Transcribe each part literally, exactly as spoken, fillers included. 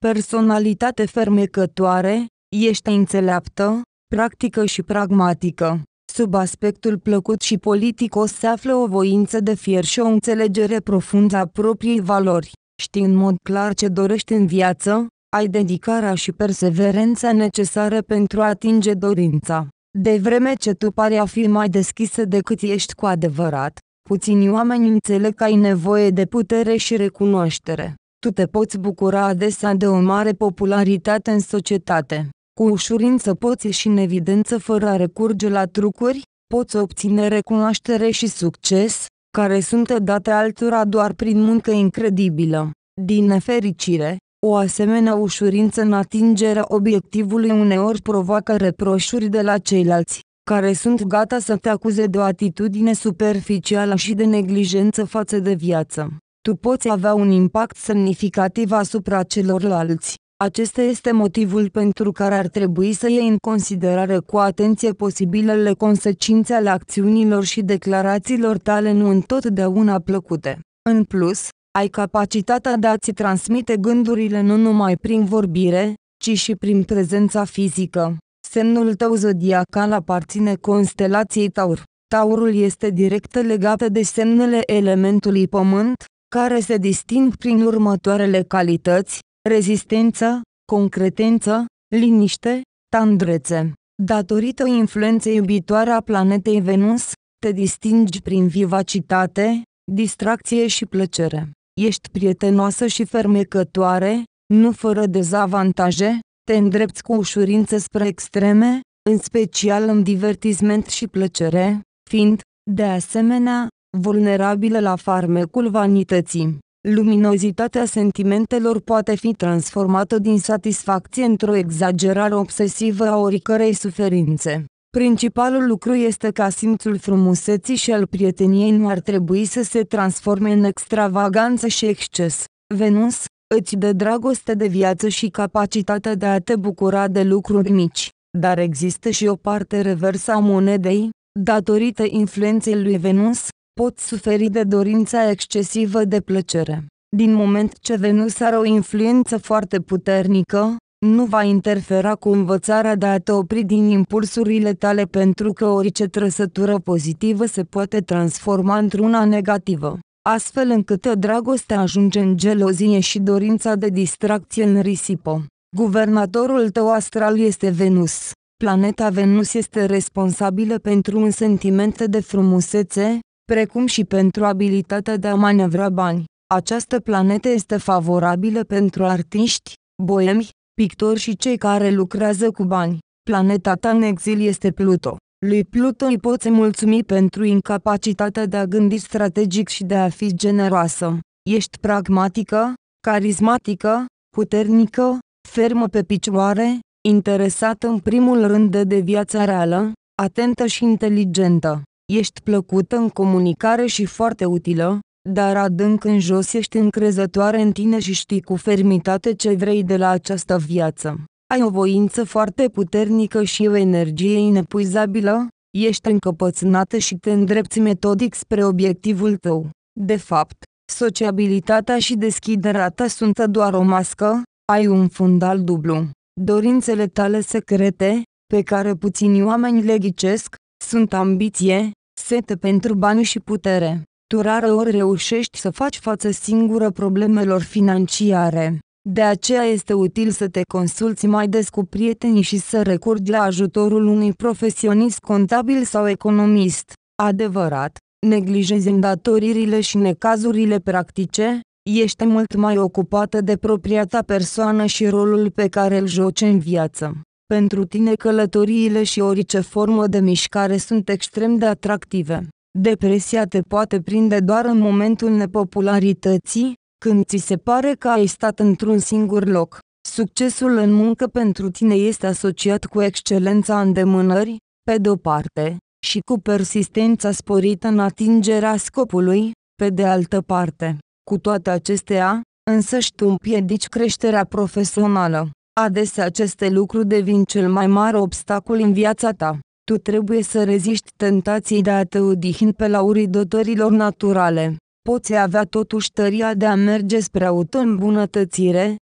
personalitate fermecătoare, ești înțeleaptă, practică și pragmatică. Sub aspectul plăcut și politicos se află o voință de fier și o înțelegere profundă a propriei valori. Știi în mod clar ce dorești în viață, ai dedicarea și perseverența necesare pentru a atinge dorința. De vreme ce tu pari a fi mai deschisă decât ești cu adevărat, puțini oameni înțeleg că ai nevoie de putere și recunoaștere. Tu te poți bucura adesea de o mare popularitate în societate. Cu ușurință poți ieși în evidență fără a recurge la trucuri, poți obține recunoaștere și succes, care sunt date altora doar prin muncă incredibilă. Din nefericire, o asemenea ușurință în atingerea obiectivului uneori provoacă reproșuri de la ceilalți, care sunt gata să te acuze de o atitudine superficială și de neglijență față de viață. Tu poți avea un impact semnificativ asupra celorlalți. Acesta este motivul pentru care ar trebui să iei în considerare cu atenție posibilele consecințe ale acțiunilor și declarațiilor tale nu întotdeauna plăcute. În plus, ai capacitatea de a-ți transmite gândurile nu numai prin vorbire, ci și prin prezența fizică. Semnul tău zodiacal aparține constelației Taur. Taurul este direct legat de semnele elementului Pământ, care se disting prin următoarele calități: rezistență, concretență, liniște, tandrețe. Datorită influenței iubitoare a planetei Venus, te distingi prin vivacitate, distracție și plăcere. Ești prietenoasă și fermecătoare, nu fără dezavantaje, te îndrepți cu ușurință spre extreme, în special în divertisment și plăcere, fiind, de asemenea, vulnerabilă la farmecul vanității. Luminozitatea sentimentelor poate fi transformată din satisfacție într-o exagerare obsesivă a oricărei suferințe. Principalul lucru este ca simțul frumuseții și al prieteniei nu ar trebui să se transforme în extravaganță și exces. Venus îți dă dragoste de viață și capacitatea de a te bucura de lucruri mici, dar există și o parte reversă a monedei. Datorită influenței lui Venus, poți suferi de dorința excesivă de plăcere. Din moment ce Venus are o influență foarte puternică, nu va interfera cu învățarea de a te opri din impulsurile tale, pentru că orice trăsătură pozitivă se poate transforma într-una negativă, astfel încât dragostea ajunge în gelozie și dorința de distracție în risipă. Guvernatorul tău astral este Venus. Planeta Venus este responsabilă pentru un sentiment de frumusețe, precum și pentru abilitatea de a manevra bani. Această planetă este favorabilă pentru artiști, boemi, pictori și cei care lucrează cu bani. Planeta ta în exil este Pluto. Lui Pluto îi poți mulțumi pentru incapacitatea de a gândi strategic și de a fi generoasă. Ești pragmatică, carismatică, puternică, fermă pe picioare, interesată în primul rând de viața reală, atentă și inteligentă. Ești plăcută în comunicare și foarte utilă, dar adânc în jos ești încrezătoare în tine și știi cu fermitate ce vrei de la această viață. Ai o voință foarte puternică și o energie inepuizabilă, ești încăpățânată și te îndrepți metodic spre obiectivul tău. De fapt, sociabilitatea și deschiderea ta sunt doar o mască, ai un fundal dublu. Dorințele tale secrete, pe care puțini oameni le ghicesc, sunt ambiție, sete pentru bani și putere. Tu rareori reușești să faci față singură problemelor financiare. De aceea este util să te consulți mai des cu prietenii și să recurgi la ajutorul unui profesionist contabil sau economist. Adevărat, neglijezi îndatoririle și necazurile practice, ești mult mai ocupată de propria ta persoană și rolul pe care îl joci în viață. Pentru tine călătoriile și orice formă de mișcare sunt extrem de atractive. Depresia te poate prinde doar în momentul nepopularității, când ți se pare că ai stat într-un singur loc. Succesul în muncă pentru tine este asociat cu excelența îndemânării, pe de-o parte, și cu persistența sporită în atingerea scopului, pe de altă parte. Cu toate acestea, însăși tu împiedici creșterea profesională. Adesea aceste lucruri devin cel mai mare obstacol în viața ta. Tu trebuie să reziști tentației de a te odihni pe laurii dotărilor naturale. Poți avea totuși tăria de a merge spre auto-îmbunătățire,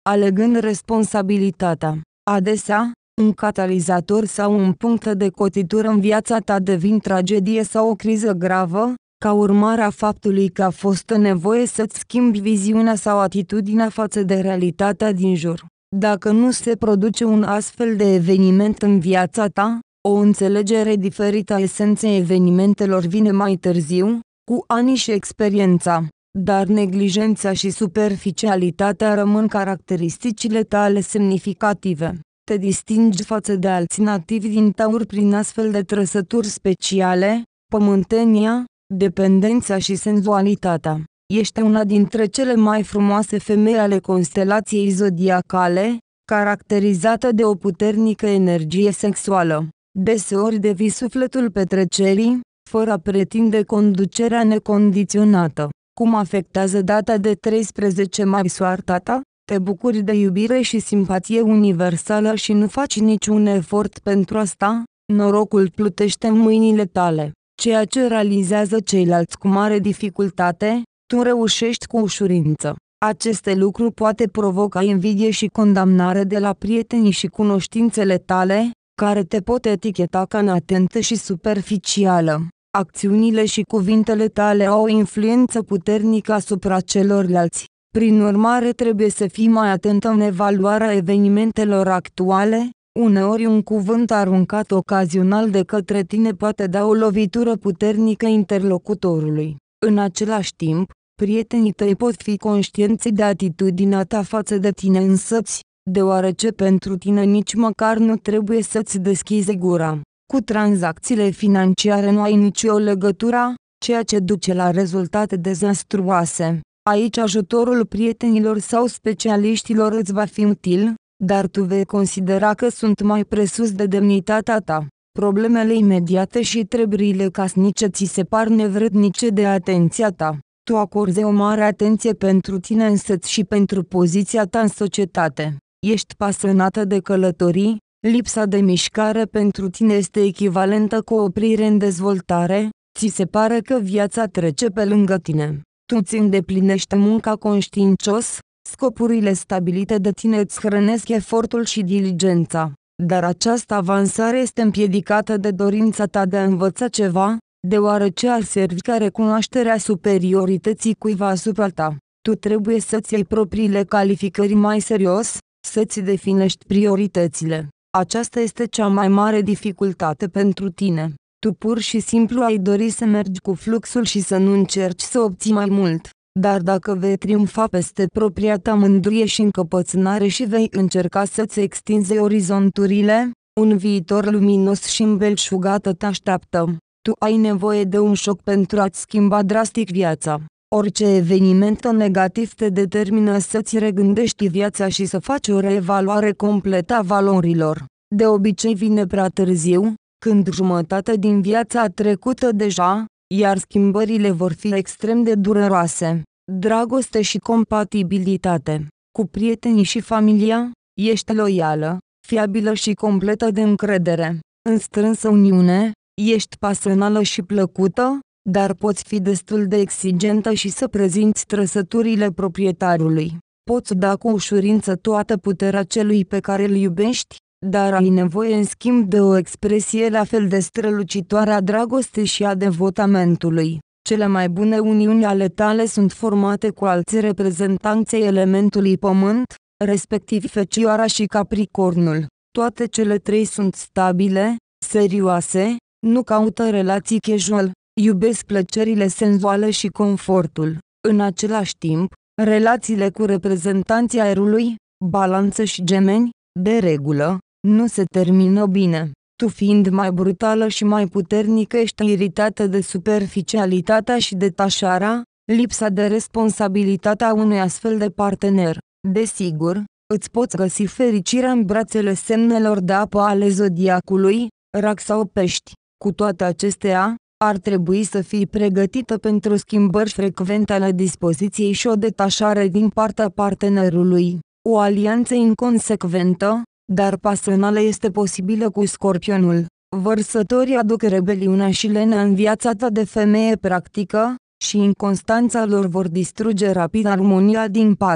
alegând responsabilitatea. Adesea, un catalizator sau un punct de cotitură în viața ta devin tragedie sau o criză gravă, ca urmare a faptului că a fost nevoie să-ți schimbi viziunea sau atitudinea față de realitatea din jur. Dacă nu se produce un astfel de eveniment în viața ta, o înțelegere diferită a esenței evenimentelor vine mai târziu, cu ani și experiența, dar neglijența și superficialitatea rămân caracteristicile tale semnificative. Te distingi față de alții nativi din Taur prin astfel de trăsături speciale: pământenia, dependența și senzualitatea. Ești una dintre cele mai frumoase femei ale constelației zodiacale, caracterizată de o puternică energie sexuală. Deseori devii sufletul petrecerii, fără a pretinde conducerea necondiționată. Cum afectează data de treisprezece mai soarta ta? Te bucuri de iubire și simpatie universală și nu faci niciun efort pentru asta? Norocul plutește în mâinile tale. Ceea ce realizează ceilalți cu mare dificultate, tu reușești cu ușurință. Aceste lucruri poate provoca invidie și condamnare de la prietenii și cunoștințele tale, care te pot eticheta ca neatentă și superficială. Acțiunile și cuvintele tale au o influență puternică asupra celorlalți. Prin urmare, trebuie să fii mai atentă în evaluarea evenimentelor actuale. Uneori un cuvânt aruncat ocazional de către tine poate da o lovitură puternică interlocutorului. În același timp, prietenii tăi pot fi conștienți de atitudinea ta față de tine însăți, deoarece pentru tine nici măcar nu trebuie să-ți deschizi gura. Cu tranzacțiile financiare nu ai nicio legătură, ceea ce duce la rezultate dezastruoase. Aici ajutorul prietenilor sau specialiștilor îți va fi util, dar tu vei considera că sunt mai presus de demnitatea ta. Problemele imediate și treburile casnice ți se par nevrednice de atenția ta. Tu acorzi o mare atenție pentru tine însăți și pentru poziția ta în societate. Ești pasionată de călătorii, lipsa de mișcare pentru tine este echivalentă cu o oprire în dezvoltare, ți se pare că viața trece pe lângă tine. Tu îți îndeplinești munca conștiincios, scopurile stabilite de tine îți hrănesc efortul și diligența, dar această avansare este împiedicată de dorința ta de a învăța ceva, deoarece ar servi ca recunoașterea superiorității cuiva asupra ta. Tu trebuie să-ți iei propriile calificări mai serios, să-ți definești prioritățile. Aceasta este cea mai mare dificultate pentru tine. Tu pur și simplu ai dori să mergi cu fluxul și să nu încerci să obții mai mult. Dar dacă vei triumfa peste propria ta mândrie și încăpățânare și vei încerca să-ți extinzi orizonturile, un viitor luminos și îmbelșugat te așteaptă. Tu ai nevoie de un șoc pentru a-ți schimba drastic viața. Orice eveniment negativ te determină să-ți regândești viața și să faci o reevaluare completă a valorilor. De obicei vine prea târziu, când jumătate din viața a trecut deja, iar schimbările vor fi extrem de dureroase. Dragoste și compatibilitate. Cu prietenii și familia, ești loială, fiabilă și completă de încredere. În strânsă uniune, ești pasională și plăcută, dar poți fi destul de exigentă și să prezinți trăsăturile proprietarului. Poți da cu ușurință toată puterea celui pe care îl iubești, dar ai nevoie în schimb de o expresie la fel de strălucitoare a dragostei și a devotamentului. Cele mai bune uniuni ale tale sunt formate cu alți reprezentanți ai elementului pământ, respectiv Fecioara și Capricornul. Toate cele trei sunt stabile, serioase, nu caută relații casual, iubesc plăcerile senzuale și confortul. În același timp, relațiile cu reprezentanții aerului, Balanță și Gemeni, de regulă, nu se termină bine. Tu fiind mai brutală și mai puternică ești iritată de superficialitatea și detașarea, lipsa de responsabilitate a unui astfel de partener. Desigur, îți poți găsi fericirea în brațele semnelor de apă ale zodiacului, Rac sau Pești. Cu toate acestea, ar trebui să fii pregătită pentru schimbări frecvente ale dispoziției și o detașare din partea partenerului. O alianță inconsecventă, dar pasională este posibilă cu Scorpionul. Vărsătorii aduc rebeliunea și lenea în viața ta de femeie practică, și inconstanța lor vor distruge rapid armonia din pat.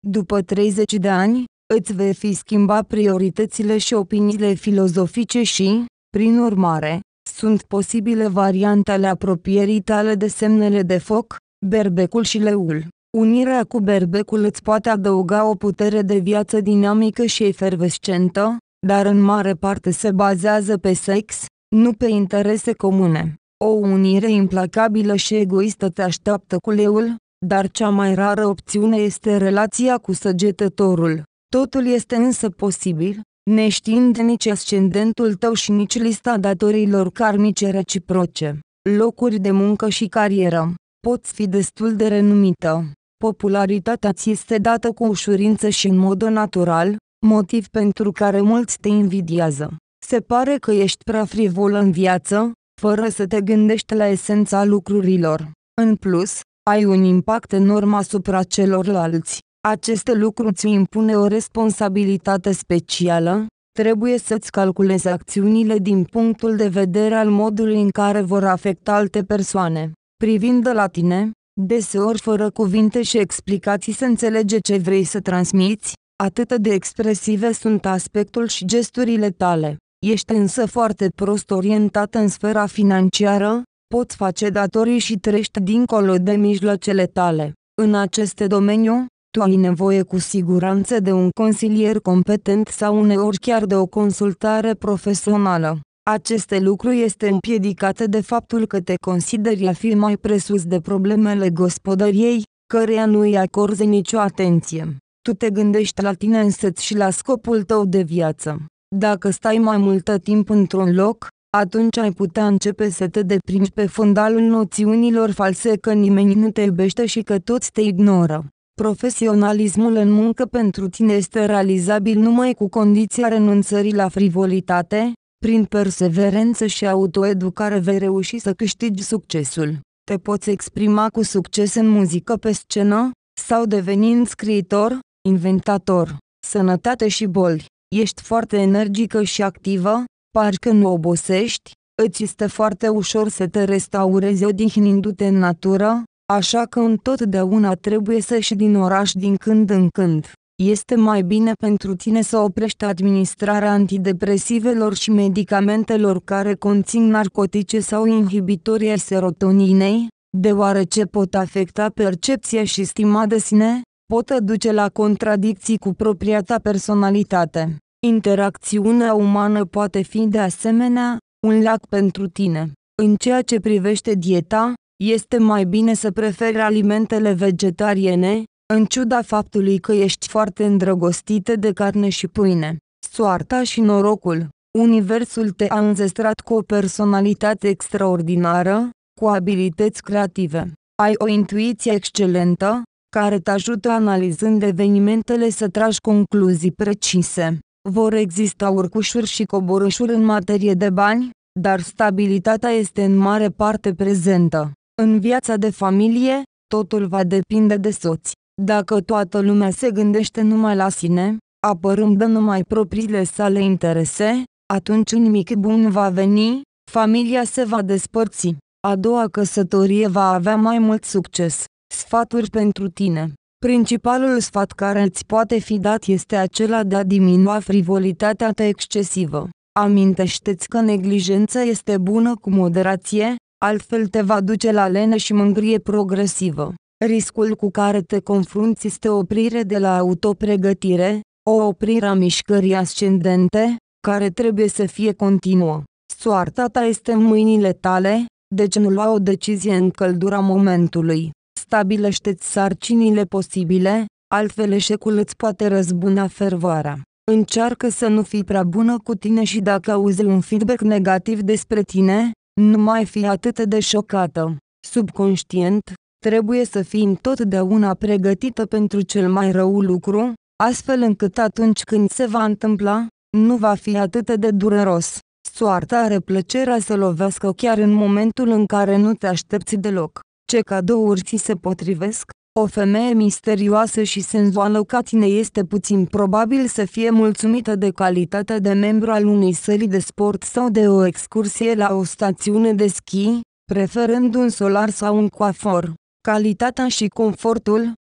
După treizeci de ani, îți vei fi schimbat prioritățile și opiniile filozofice și, prin urmare, sunt posibile variante ale apropierii tale de semnele de foc, berbecul și leul. Unirea cu berbecul îți poate adăuga o putere de viață dinamică și efervescentă, dar în mare parte se bazează pe sex, nu pe interese comune. O unire implacabilă și egoistă te așteaptă cu leul, dar cea mai rară opțiune este relația cu săgetătorul. Totul este însă posibil, neștiind nici ascendentul tău și nici lista datoriilor karmice reciproce. Locuri de muncă și carieră. Poți fi destul de renumită. Popularitatea ți este dată cu ușurință și în mod natural, motiv pentru care mulți te invidiază. Se pare că ești prea frivolă în viață, fără să te gândești la esența lucrurilor. În plus, ai un impact enorm asupra celorlalți. Aceste lucruri ți impune o responsabilitate specială, trebuie să-ți calculezi acțiunile din punctul de vedere al modului în care vor afecta alte persoane. Privind de la tine, deseori fără cuvinte și explicații se înțelege ce vrei să transmiți, atât de expresive sunt aspectul și gesturile tale. Ești însă foarte prost orientată în sfera financiară, poți face datorii și trăiești dincolo de mijloacele tale. În aceste domeniu, tu ai nevoie cu siguranță de un consilier competent sau uneori chiar de o consultare profesională. Aceste lucruri este împiedicate de faptul că te consideri a fi mai presus de problemele gospodăriei, căreia nu îi acorzi nicio atenție. Tu te gândești la tine însăți și la scopul tău de viață. Dacă stai mai multă timp într-un loc, atunci ai putea începe să te deprinzi pe fundalul noțiunilor false că nimeni nu te iubește și că toți te ignoră. Profesionalismul în muncă pentru tine este realizabil numai cu condiția renunțării la frivolitate. Prin perseverență și autoeducare vei reuși să câștigi succesul. Te poți exprima cu succes în muzică pe scenă, sau devenind scriitor, inventator. Sănătate și boli. Ești foarte energică și activă, parcă nu obosești, îți este foarte ușor să te restaurezi odihnindu-te în natură, așa că întotdeauna trebuie să ieși din oraș din când în când. Este mai bine pentru tine să oprești administrarea antidepresivelor și medicamentelor care conțin narcotice sau inhibitorii ai serotoninei, deoarece pot afecta percepția și stima de sine, pot duce la contradicții cu propria ta personalitate. Interacțiunea umană poate fi de asemenea un lac pentru tine. În ceea ce privește dieta, este mai bine să preferi alimentele vegetariene, în ciuda faptului că ești foarte îndrăgostită de carne și pâine. Soarta și norocul. Universul te-a înzestrat cu o personalitate extraordinară, cu abilități creative. Ai o intuiție excelentă, care te ajută analizând evenimentele să tragi concluzii precise. Vor exista urcușuri și coborâșuri în materie de bani, dar stabilitatea este în mare parte prezentă. În viața de familie, totul va depinde de soți. Dacă toată lumea se gândește numai la sine, apărând numai propriile sale interese, atunci nimic bun va veni, familia se va despărți. A doua căsătorie va avea mai mult succes. Sfaturi pentru tine. Principalul sfat care îți poate fi dat este acela de a diminua frivolitatea ta excesivă. Amintește-ți că neglijența este bună cu moderație, altfel te va duce la lene și mândrie progresivă. Riscul cu care te confrunți este o oprire de la autopregătire, o oprire a mișcării ascendente, care trebuie să fie continuă. Soarta ta este în mâinile tale, deci nu lua o decizie în căldura momentului. Stabilește-ți sarcinile posibile, altfel eșecul îți poate răzbuna fervoarea. Încearcă să nu fii prea bună cu tine și dacă auzi un feedback negativ despre tine, nu mai fi atât de șocată. Subconștient, trebuie să fii întotdeauna pregătită pentru cel mai rău lucru, astfel încât atunci când se va întâmpla, nu va fi atât de dureros. Soarta are plăcerea să lovească chiar în momentul în care nu te aștepți deloc. Ce cadouri ți se potrivesc? O femeie misterioasă și senzuală ca tine este puțin probabil să fie mulțumită de calitatea de membru al unei săli de sport sau de o excursie la o stațiune de schi, preferând un solar sau un coafor. Calitatea și confortul,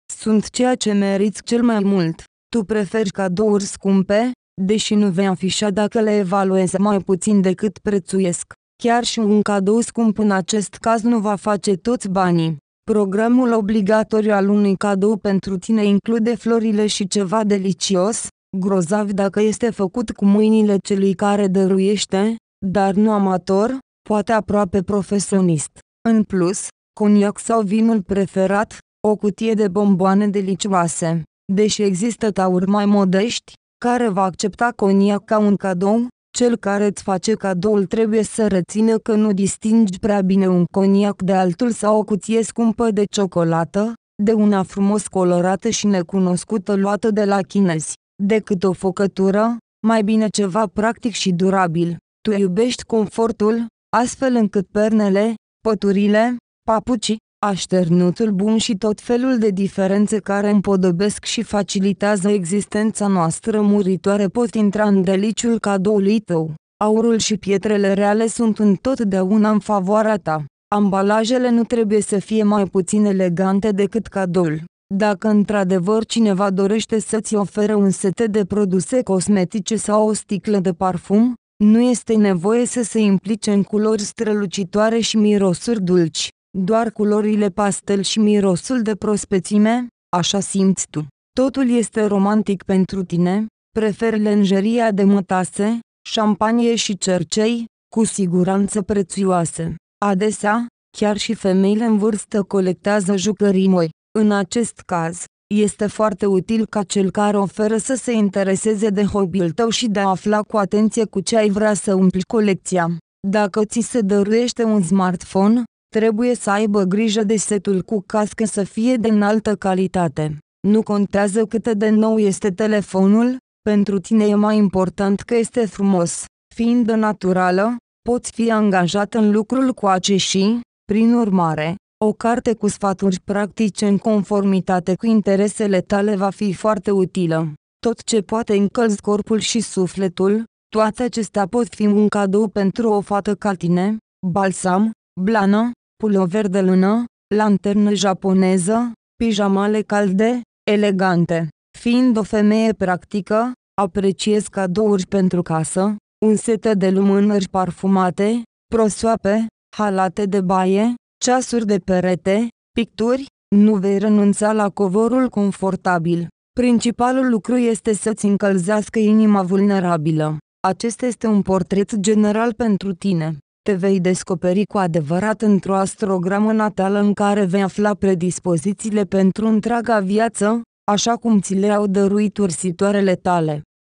sunt ceea ce meriți cel mai mult. Tu preferi cadouri scumpe, deși nu vei afișa dacă le evaluezi mai puțin decât prețuiesc. Chiar și un cadou scump în acest caz nu va face toți banii. Programul obligatoriu al unui cadou pentru tine include florile și ceva delicios, grozav dacă este făcut cu mâinile celui care dăruiește, dar nu amator, poate aproape profesionist. În plus, coniac sau vinul preferat, o cutie de bomboane delicioase. Deși există tauri mai modești, care va accepta coniac ca un cadou, cel care îți face cadoul trebuie să rețină că nu distingi prea bine un coniac de altul sau o cutie scumpă de ciocolată, de una frumos colorată și necunoscută luată de la chinezi, decât o făcătură, mai bine ceva practic și durabil. Tu iubești confortul, astfel încât pernele, păturile, papucii, așternutul bun și tot felul de diferențe care împodobesc și facilitează existența noastră muritoare pot intra în deliciul cadoului tău. Aurul și pietrele reale sunt întotdeauna în favoarea ta. Ambalajele nu trebuie să fie mai puțin elegante decât cadoul. Dacă într-adevăr cineva dorește să-ți ofere un set de produse cosmetice sau o sticlă de parfum, nu este nevoie să se implice în culori strălucitoare și mirosuri dulci. Doar culorile pastel și mirosul de prospețime, așa simți tu. Totul este romantic pentru tine, preferi lenjeria de mătase, șampanie și cercei, cu siguranță prețioase. Adesea, chiar și femeile în vârstă colectează jucării noi. În acest caz, este foarte util ca cel care oferă să se intereseze de hobby-ul tău și de a afla cu atenție cu ce ai vrea să umpli colecția. Dacă ți se dăruiește un smartphone, trebuie să aibă grijă de setul cu cască să fie de înaltă calitate. Nu contează cât de nou este telefonul, pentru tine e mai important că este frumos. Fiind naturală, poți fi angajat în lucrul coace și, prin urmare, o carte cu sfaturi practice în conformitate cu interesele tale va fi foarte utilă. Tot ce poate încălzi corpul și sufletul, toate acestea pot fi un cadou pentru o fată ca tine: balsam, blană, pulover de lână, lanternă japoneză, pijamale calde, elegante. Fiind o femeie practică, apreciez cadouri pentru casă, un set de lumânări parfumate, prosoape, halate de baie, ceasuri de perete, picturi. Nu vei renunța la covorul confortabil. Principalul lucru este să-ți încălzească inima vulnerabilă. Acesta este un portret general pentru tine. Te vei descoperi cu adevărat într-o astrogramă natală în care vei afla predispozițiile pentru întreaga viață, așa cum ți le-au dăruit ursitoarele tale.